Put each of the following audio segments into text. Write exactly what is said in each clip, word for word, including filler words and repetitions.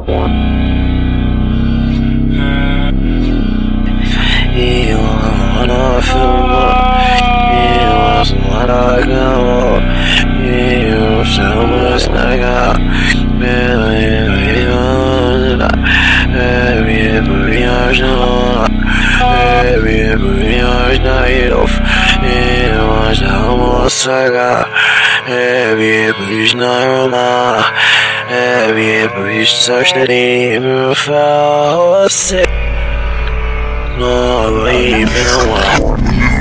You wanna feel more. You wasn't what I got. You so much like I believe. Every every year's not. Every every year's night off. It was almost like I. Every every night. Every every such that even fell sick. No, leave it alone.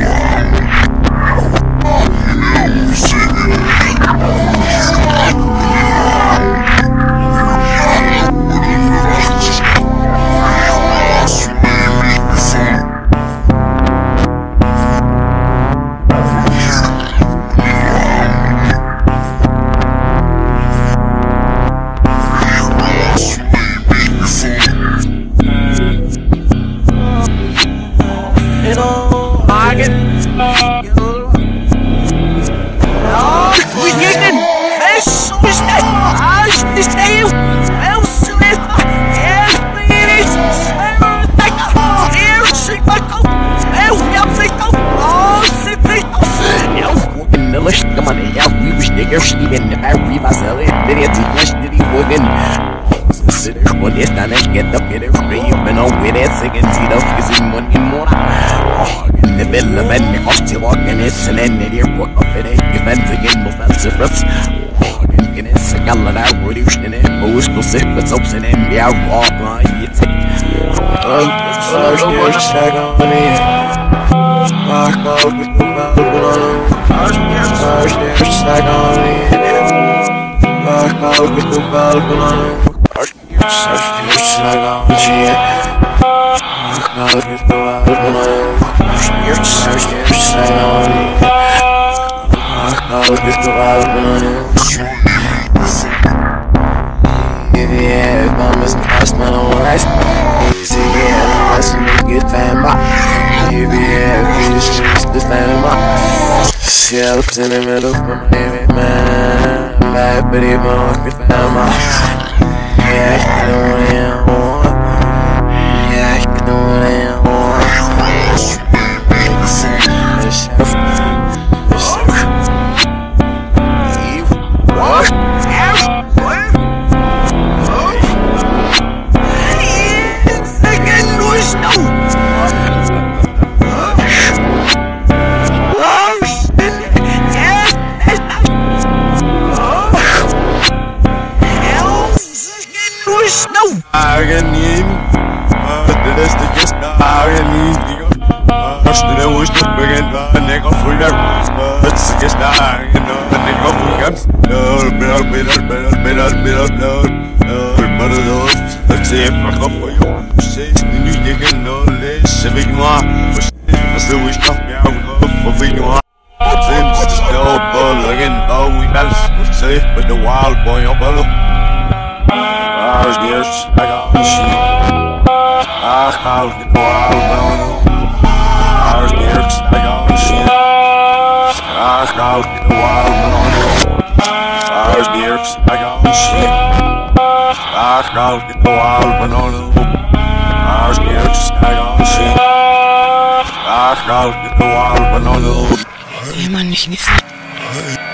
Come on, yeah, we wish they were even if I read myself, did it too much, did he wouldn't sit there for this time and get up in it, you've been on with it, singing, see the kissing money more. In the middle of any hostel walking, it's an end in your book of it, events again, most answers. In it, a gallon out, reduced in it, most will sit, but soaps in the out, walk line, it's it. I'm just like on it. Walk out with the mouth. First, there's like on it. Walk out with the balcony. First, there's like on it. Walk out with the balcony. First, there's like on it. Walk out with the balcony. Yeah, mama's past my own life. Easy, yeah, let's make it family. Yeah, we just the family. Shelves in the middle of my baby man. Bad bitty market family. Yeah, you know what I want. Yeah, you know what I want. The shelf. The shelf. What? I can need me, but the rest of just I can need you. First, the wish to begin, the neck of freedom. But just I can know the neck of freedom. No, better, better, better, better, better, better, better, those. Let's say if I go for you, say, you can know less, civic noir. But the wish of me, I'm for you. Seems to still bull again, oh, we have safe, but the wild boy, oh, bellow. Ours, dears, I got the sheep. I call it the wild bone. Ours, dears, I got the sheep. I call it the wild bone. Ours, dears, I got the sheep. I call it the wild bone. Ours, dears, I got the sheep. I call it the wild bone. Hey, man, ich nicht.